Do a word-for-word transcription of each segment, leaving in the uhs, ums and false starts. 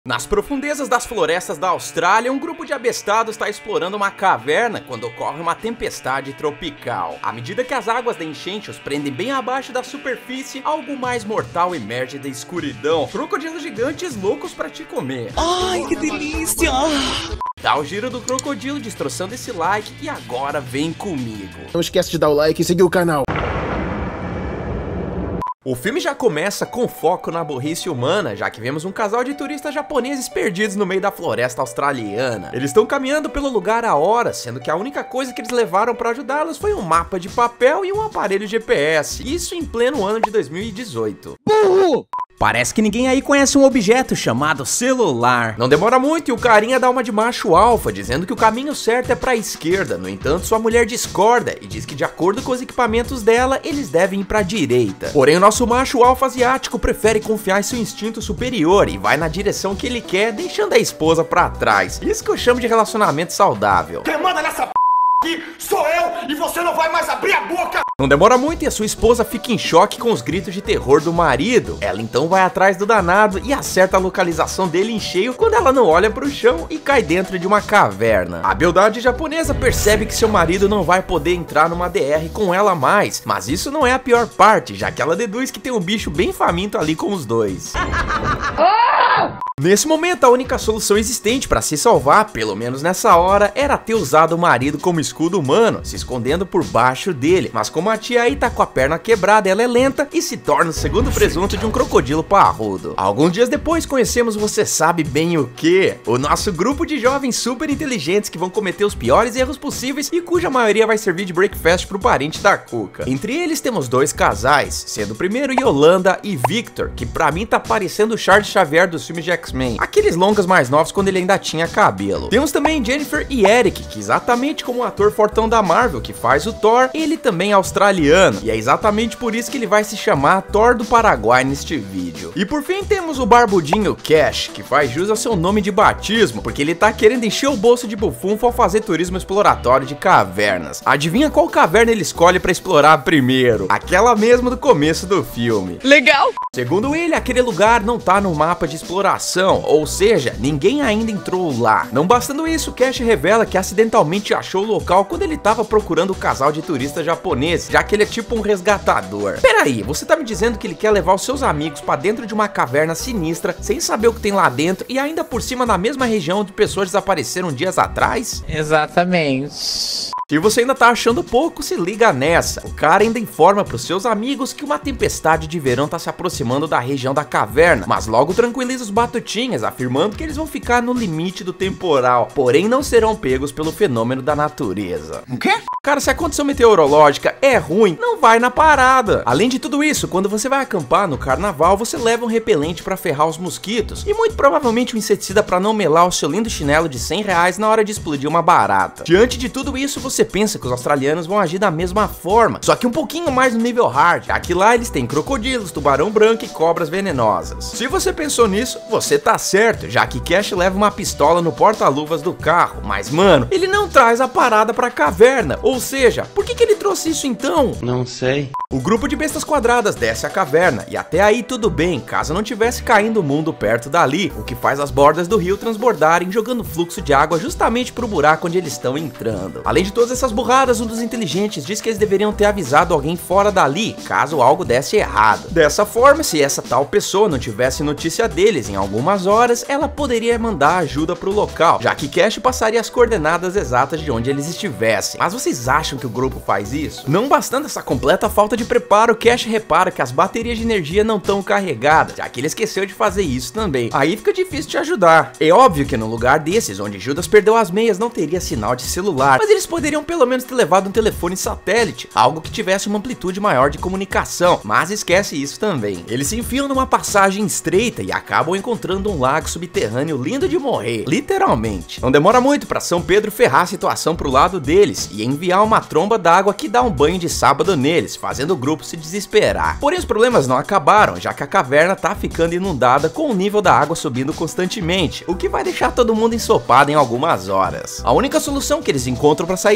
Nas profundezas das florestas da Austrália, um grupo de abestados está explorando uma caverna quando ocorre uma tempestade tropical. À medida que as águas da enchente os prendem bem abaixo da superfície, algo mais mortal emerge da escuridão. Crocodilos gigantes loucos pra te comer. Ai, que delícia! Dá o giro do crocodilo destroçando esse like e agora vem comigo. Não esquece de dar o like e seguir o canal. O filme já começa com foco na burrice humana, já que vemos um casal de turistas japoneses perdidos no meio da floresta australiana. Eles estão caminhando pelo lugar há horas, sendo que a única coisa que eles levaram para ajudá-los foi um mapa de papel e um aparelho G P S. Isso em pleno ano de dois mil e dezoito. Burro! Parece que ninguém aí conhece um objeto chamado celular. Não demora muito e o carinha dá uma de macho alfa, dizendo que o caminho certo é pra esquerda. No entanto, sua mulher discorda e diz que de acordo com os equipamentos dela, eles devem ir pra direita. Porém, o nosso macho alfa asiático prefere confiar em seu instinto superior e vai na direção que ele quer, deixando a esposa pra trás. Isso que eu chamo de relacionamento saudável. Quem manda nessa p... aqui sou eu e você não vai mais abrir a boca! Não demora muito e a sua esposa fica em choque com os gritos de terror do marido. Ela então vai atrás do danado e acerta a localização dele em cheio quando ela não olha pro chão e cai dentro de uma caverna. A beldade japonesa percebe que seu marido não vai poder entrar numa D R com ela mais, mas isso não é a pior parte, já que ela deduz que tem um bicho bem faminto ali com os dois. Nesse momento, a única solução existente para se salvar, pelo menos nessa hora, era ter usado o marido como escudo humano, se escondendo por baixo dele. Mas como a tia aí tá com a perna quebrada, ela é lenta e se torna o segundo presunto de um crocodilo parrudo. Alguns dias depois, conhecemos você sabe bem o que? O nosso grupo de jovens super inteligentes que vão cometer os piores erros possíveis e cuja maioria vai servir de breakfast pro parente da Cuca. Entre eles temos dois casais, sendo o primeiro Yolanda e Victor, que pra mim tá parecendo o Charles Xavier dos filmes de X-Men, aqueles longas mais novos quando ele ainda tinha cabelo. Temos também Jennifer e Eric, que exatamente como o ator fortão da Marvel que faz o Thor, ele também é australiano, e é exatamente por isso que ele vai se chamar Thor do Paraguai neste vídeo. E por fim temos o barbudinho Cash, que faz jus ao seu nome de batismo, porque ele tá querendo encher o bolso de bufunfo ao fazer turismo exploratório de cavernas. Adivinha qual caverna ele escolhe pra explorar primeiro? Aquela mesma do começo do filme. Legal! Segundo ele, aquele lugar não tá no mapa de exploração, ou seja, ninguém ainda entrou lá. Não bastando isso, Cash revela que acidentalmente achou o local quando ele tava procurando o casal de turistas japoneses, já que ele é tipo um resgatador. Peraí, você tá me dizendo que ele quer levar os seus amigos pra dentro de uma caverna sinistra, sem saber o que tem lá dentro, e ainda por cima na mesma região onde pessoas desapareceram dias atrás? Exatamente. Se você ainda tá achando pouco, se liga nessa. O cara ainda informa pros seus amigos que uma tempestade de verão tá se aproximando da região da caverna, mas logo tranquiliza os batutinhas, afirmando que eles vão ficar no limite do temporal, porém não serão pegos pelo fenômeno da natureza. O quê? Cara, se a condição meteorológica é ruim, não vai na parada. Além de tudo isso, quando você vai acampar no carnaval, você leva um repelente pra ferrar os mosquitos e muito provavelmente um inseticida pra não melar o seu lindo chinelo de cem reais na hora de explodir uma barata. Diante de tudo isso, você pensa que os australianos vão agir da mesma forma, só que um pouquinho mais no nível hard, já que lá eles têm crocodilos, tubarão branco e cobras venenosas. Se você pensou nisso, você tá certo, já que Cash leva uma pistola no porta-luvas do carro, mas mano, ele não traz a parada pra caverna, ou seja, por que que ele trouxe isso então? Não sei. O grupo de bestas quadradas desce a caverna, e até aí tudo bem, caso não tivesse caindo o mundo perto dali, o que faz as bordas do rio transbordarem, jogando fluxo de água justamente pro buraco onde eles estão entrando. Além de todas essas burradas, um dos inteligentes diz que eles deveriam ter avisado alguém fora dali, caso algo desse errado. Dessa forma, se essa tal pessoa não tivesse notícia deles em algumas horas, ela poderia mandar ajuda pro local, já que Cash passaria as coordenadas exatas de onde eles estivessem. Mas vocês acham que o grupo faz isso? Não bastando essa completa falta de preparo, Cash repara que as baterias de energia não estão carregadas, já que ele esqueceu de fazer isso também. Aí fica difícil te ajudar. É óbvio que num lugar desses, onde Judas perdeu as meias, não teria sinal de celular, mas eles poderiam pelo menos ter levado um telefone satélite, algo que tivesse uma amplitude maior de comunicação, mas esquece isso também. Eles se enfiam numa passagem estreita e acabam encontrando um lago subterrâneo lindo de morrer, literalmente. Não demora muito para São Pedro ferrar a situação pro lado deles e enviar uma tromba d'água que dá um banho de sábado neles, fazendo o grupo se desesperar. Porém, os problemas não acabaram, já que a caverna tá ficando inundada com o nível da água subindo constantemente, o que vai deixar todo mundo ensopado em algumas horas. A única solução que eles encontram para sair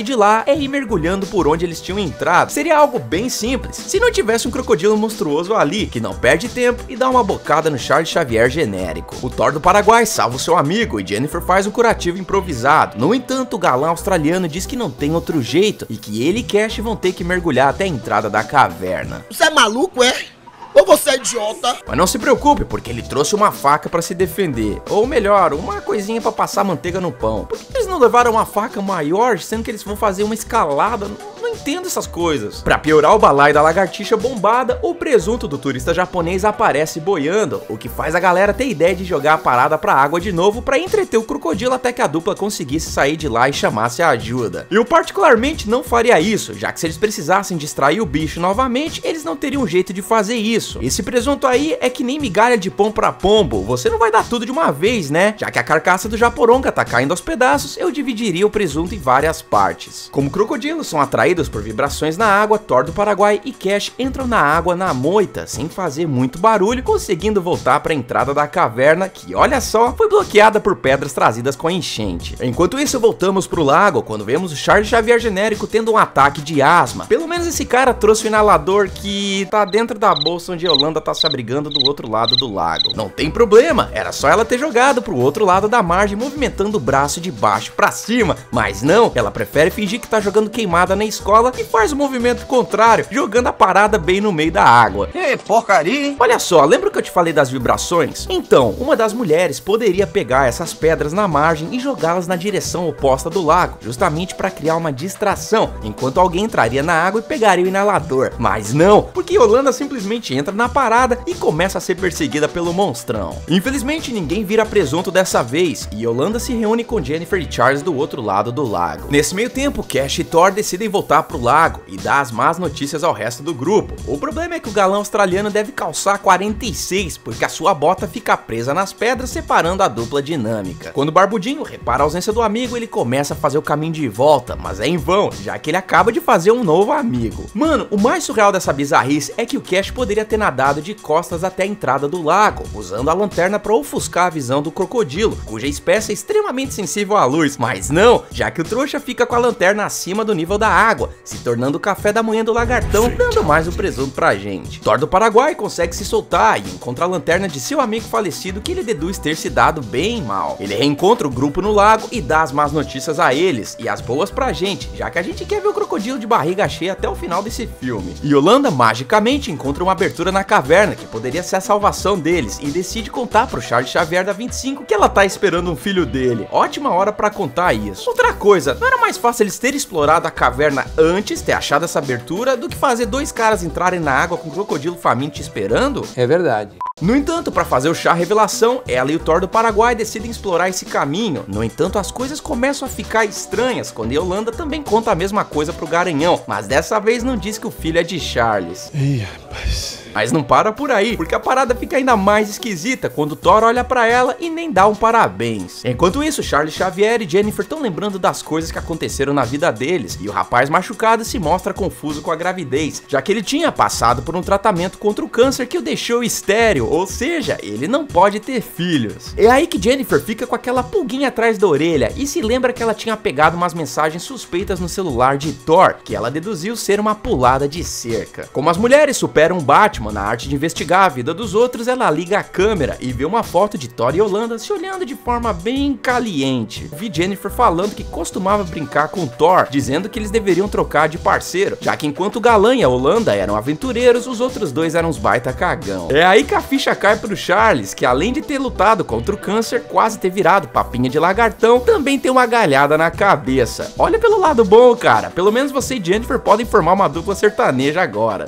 de lá é ir mergulhando por onde eles tinham entrado. Seria algo bem simples, se não tivesse um crocodilo monstruoso ali, que não perde tempo e dá uma bocada no Charles Xavier genérico. O Thor do Paraguai salva o seu amigo e Jennifer faz um curativo improvisado. No entanto, o galã australiano diz que não tem outro jeito e que ele e Cash vão ter que mergulhar até a entrada da caverna. Você é maluco, é? Ou você é idiota? Mas não se preocupe, porque ele trouxe uma faca pra se defender. Ou melhor, uma coisinha pra passar manteiga no pão. Por que eles não levaram uma faca maior, sendo que eles vão fazer uma escalada? Não, não entendo essas coisas. Pra piorar o balaio da lagartixa bombada, o presunto do turista japonês aparece boiando, o que faz a galera ter ideia de jogar a parada pra água de novo pra entreter o crocodilo até que a dupla conseguisse sair de lá e chamasse a ajuda. Eu particularmente não faria isso, já que se eles precisassem distrair o bicho novamente, eles não teriam um jeito de fazer isso. Esse presunto aí é que nem migalha de pão pra pombo, você não vai dar tudo de uma vez, né? Já que a carcaça do Japoronga tá caindo aos pedaços, eu dividiria o presunto em várias partes. Como crocodilos são atraídos por vibrações na água, Thor do Paraguai e Cash entram na água na moita, sem fazer muito barulho, conseguindo voltar para a entrada da caverna, que olha só, foi bloqueada por pedras trazidas com a enchente. Enquanto isso, voltamos pro lago, quando vemos o Charles Xavier genérico tendo um ataque de asma. Pelo menos esse cara trouxe o inalador que tá dentro da bolsa onde a Yolanda tá se abrigando do outro lado do lago. Não tem problema, era só ela ter jogado pro outro lado da margem, movimentando o braço de baixo pra cima, mas não, ela prefere fingir que tá jogando queimada na escola e faz o movimento contrário, jogando a parada bem no meio da água. Que porcaria, hein? Olha só, lembra que eu te falei das vibrações? Então, uma das mulheres poderia pegar essas pedras na margem e jogá-las na direção oposta do lago, justamente para criar uma distração, enquanto alguém entraria na água e pegaria o inalador. Mas não, porque Yolanda simplesmente entra na parada e começa a ser perseguida pelo monstrão. Infelizmente, ninguém vira presunto dessa vez, e Yolanda se reúne com Jennifer e Charles do outro lado do lago. Nesse meio tempo, Cash e Thor decidem voltar pro lago e dar as más notícias ao resto do grupo. O problema é que o galã australiano deve calçar quarenta e seis, porque a sua bota fica presa nas pedras, separando a dupla dinâmica. Quando o Barbudinho repara a ausência do amigo, ele começa a fazer o caminho de volta, mas é em vão, já que ele acaba de fazer um novo amigo. Mano, o mais surreal dessa bizarrice é que o Cash poderia ter nadado de costas até a entrada do lago, usando a lanterna para ofuscar a visão do crocodilo, cuja espécie é extremamente sensível à luz, mas não, já que o trouxa fica com a lanterna acima do nível da água, se tornando o café da manhã do lagartão, dando mais um presunto pra gente. Thor do Paraguai consegue se soltar e encontra a lanterna de seu amigo falecido, que ele deduz ter se dado bem mal. Ele reencontra o grupo no lago e dá as más notícias a eles, e as boas pra gente, já que a gente quer ver o crocodilo de barriga cheia até o final desse filme. Yolanda magicamente encontra uma abertura na caverna, que poderia ser a salvação deles, e decide contar pro Charles Xavier da vinte e cinco que ela tá esperando um filho dele. Ótima hora pra contar isso. Outra coisa, não era mais fácil eles terem explorado a caverna antes, ter achado essa abertura, do que fazer dois caras entrarem na água com o crocodilo faminto esperando? É verdade. No entanto, para fazer o chá revelação, ela e o Thor do Paraguai decidem explorar esse caminho. No entanto, as coisas começam a ficar estranhas quando Yolanda também conta a mesma coisa pro Garanhão, mas dessa vez não diz que o filho é de Charles. Ih, rapaz. Mas não para por aí, porque a parada fica ainda mais esquisita quando Thor olha pra ela e nem dá um parabéns. Enquanto isso, Charles Xavier e Jennifer estão lembrando das coisas que aconteceram na vida deles, e o rapaz machucado se mostra confuso com a gravidez, já que ele tinha passado por um tratamento contra o câncer que o deixou estéril, ou seja, ele não pode ter filhos. É aí que Jennifer fica com aquela pulguinha atrás da orelha e se lembra que ela tinha pegado umas mensagens suspeitas no celular de Thor, que ela deduziu ser uma pulada de cerca. Como as mulheres superam Batman na arte de investigar a vida dos outros, ela liga a câmera e vê uma foto de Thor e Yolanda se olhando de forma bem caliente. Vi Jennifer falando que costumava brincar com Thor, dizendo que eles deveriam trocar de parceiro, já que enquanto o galã e a Yolanda eram aventureiros, os outros dois eram uns baita cagão. É aí que a ficha cai pro Charles, que além de ter lutado contra o câncer, quase ter virado papinha de lagartão, também tem uma galhada na cabeça. Olha pelo lado bom, cara, pelo menos você e Jennifer podem formar uma dupla sertaneja agora.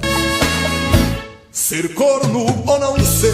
Ser corno ou não ser?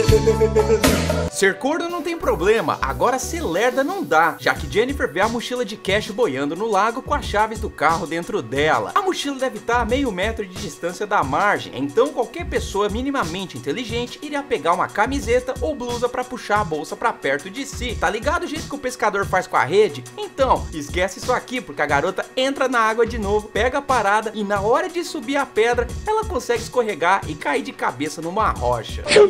Ser corno não tem problema, agora ser lerda não dá, já que Jennifer vê a mochila de Cash boiando no lago com as chaves do carro dentro dela. A mochila deve estar a meio metro de distância da margem, então qualquer pessoa minimamente inteligente iria pegar uma camiseta ou blusa pra puxar a bolsa pra perto de si. Tá ligado o jeito que o pescador faz com a rede? Então, esquece isso aqui, porque a garota entra na água de novo, pega a parada e na hora de subir a pedra, ela consegue escorregar e cair de cabeça numa rocha. Eu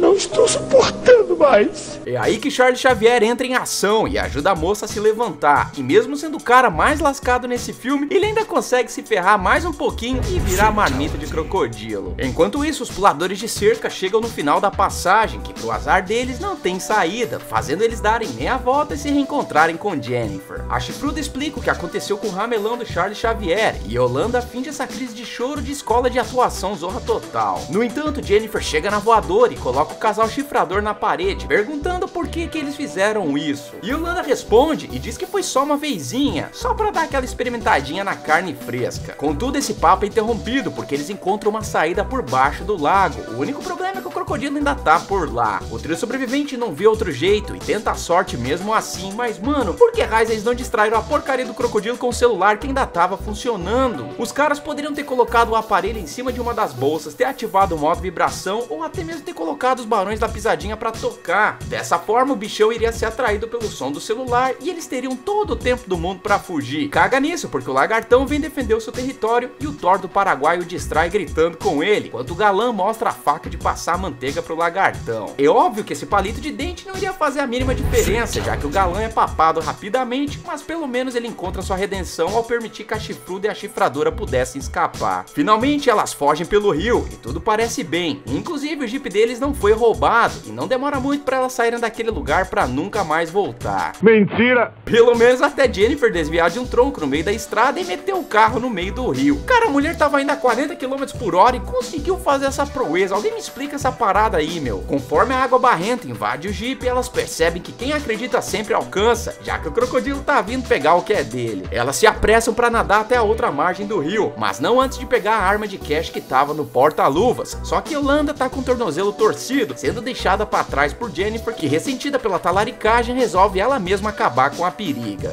não estou suportando mais. É aí que Charles Xavier entra em ação e ajuda a moça a se levantar. E mesmo sendo o cara mais lascado nesse filme, ele ainda consegue se ferrar mais um pouquinho e virar marmita de crocodilo. Enquanto isso, os puladores de cerca chegam no final da passagem, que pro azar deles não tem saída, fazendo eles darem meia volta e se reencontrarem com Jennifer. A chifruda explica o que aconteceu com o ramelão do Charles Xavier, e Yolanda finge essa crise de choro de escola de atuação zorra total. No entanto, Jennifer chega na voadora e coloca o casal chifrador na parede, perguntando por que que eles fizeram isso. E Yolanda responde e diz que foi só uma vezinha, só pra dar aquela experimentadinha na carne fresca. Contudo, esse papo é interrompido porque eles encontram uma saída por baixo do lago. O único problema é que o crocodilo ainda tá por lá. O trio sobrevivente não vê outro jeito e tenta a sorte mesmo assim, mas mano, por que raios eles não distraíram a porcaria do crocodilo com o celular que ainda tava funcionando? Os caras poderiam ter colocado o aparelho em cima de uma das bolsas, ter ativado o modo vibração ou até mesmo ter colocado os barões da pisadinha pra tocar. Dessa forma, o bichão iria ser atraído pelo som do celular e eles teriam todo o tempo do mundo pra fugir. Caga nisso, porque o lagartão vem defender o seu território e o Thor do Paraguai o distrai gritando com ele, enquanto o galã mostra a faca de passar manteiga pro lagartão. É óbvio que esse palito de dente não iria fazer a mínima diferença, já que o galã é papado rapidamente, mas pelo menos ele encontra sua redenção ao permitir que a chifruda e a chifradora pudessem escapar. Finalmente elas fogem pelo rio e tudo parece bem, inclusive o jeep deles não foi roubado e não demora muito para elas saírem daquele lugar para nunca mais voltar. Mentira! Pelo menos até Jennifer desviar de um tronco no meio da estrada e meter o carro no meio do rio. Cara, a mulher tava indo a quarenta quilômetros por hora e conseguiu fazer essa proeza. Alguém me explica essa parada aí, meu. Conforme a água barrenta invade o jeep, elas percebem que quem acredita sempre alcança, já que o crocodilo tá vindo pegar o que é dele. Elas se apressam para nadar até a outra margem do rio, mas não antes de pegar a arma de cash que tava no porta-luvas. Só que Yolanda tá com o tornozelo torcido, sendo deixada para trás por Jennifer, que ressentida pela talaricagem resolve ela mesma acabar com a periga.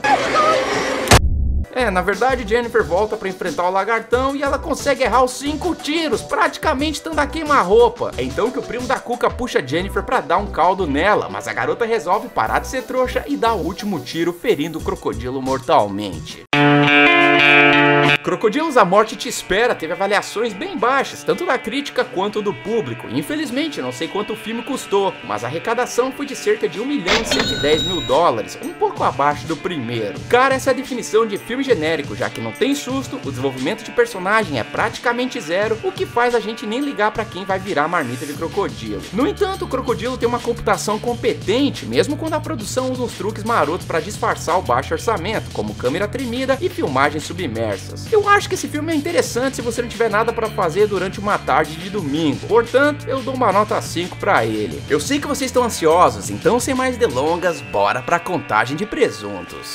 É, na verdade Jennifer volta pra enfrentar o lagartão e ela consegue errar os cinco tiros, praticamente estando a queima-roupa. É então que o primo da Cuca puxa Jennifer pra dar um caldo nela, mas a garota resolve parar de ser trouxa e dá o último tiro, ferindo o crocodilo mortalmente. Crocodilos, A Morte Te Espera teve avaliações bem baixas, tanto da crítica quanto do público. Infelizmente, não sei quanto o filme custou, mas a arrecadação foi de cerca de um milhão e cento e dez mil dólares, um pouco abaixo do primeiro. Cara, essa é a definição de filme genérico, já que não tem susto, o desenvolvimento de personagem é praticamente zero, o que faz a gente nem ligar pra quem vai virar marmita de crocodilo. No entanto, o crocodilo tem uma computação competente, mesmo quando a produção usa uns truques marotos pra disfarçar o baixo orçamento, como câmera tremida e filmagens submersas. Eu acho que esse filme é interessante se você não tiver nada pra fazer durante uma tarde de domingo. Portanto, eu dou uma nota cinco pra ele. Eu sei que vocês estão ansiosos, então sem mais delongas, bora pra contagem de presuntos.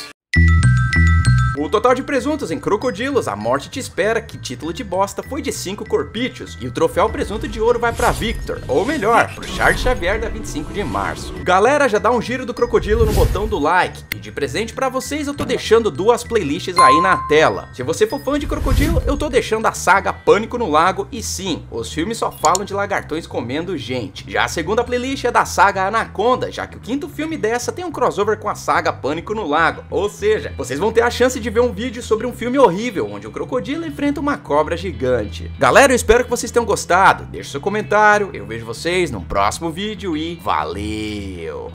O total de presuntos em Crocodilos, A Morte Te Espera, que título de bosta, foi de cinco corpítios, e o troféu presunto de ouro vai pra Victor, ou melhor, pro Charles Xavier da vinte e cinco de março. Galera, já dá um giro do crocodilo no botão do like, e de presente pra vocês eu tô deixando duas playlists aí na tela. Se você for fã de crocodilo, eu tô deixando a saga Pânico no Lago, e sim, os filmes só falam de lagartões comendo gente. Já a segunda playlist é da saga Anaconda, já que o quinto filme dessa tem um crossover com a saga Pânico no Lago, ou seja, vocês vão ter a chance de ver um vídeo sobre um filme horrível, onde o crocodilo enfrenta uma cobra gigante. Galera, eu espero que vocês tenham gostado, deixe seu comentário, eu vejo vocês no próximo vídeo e valeu!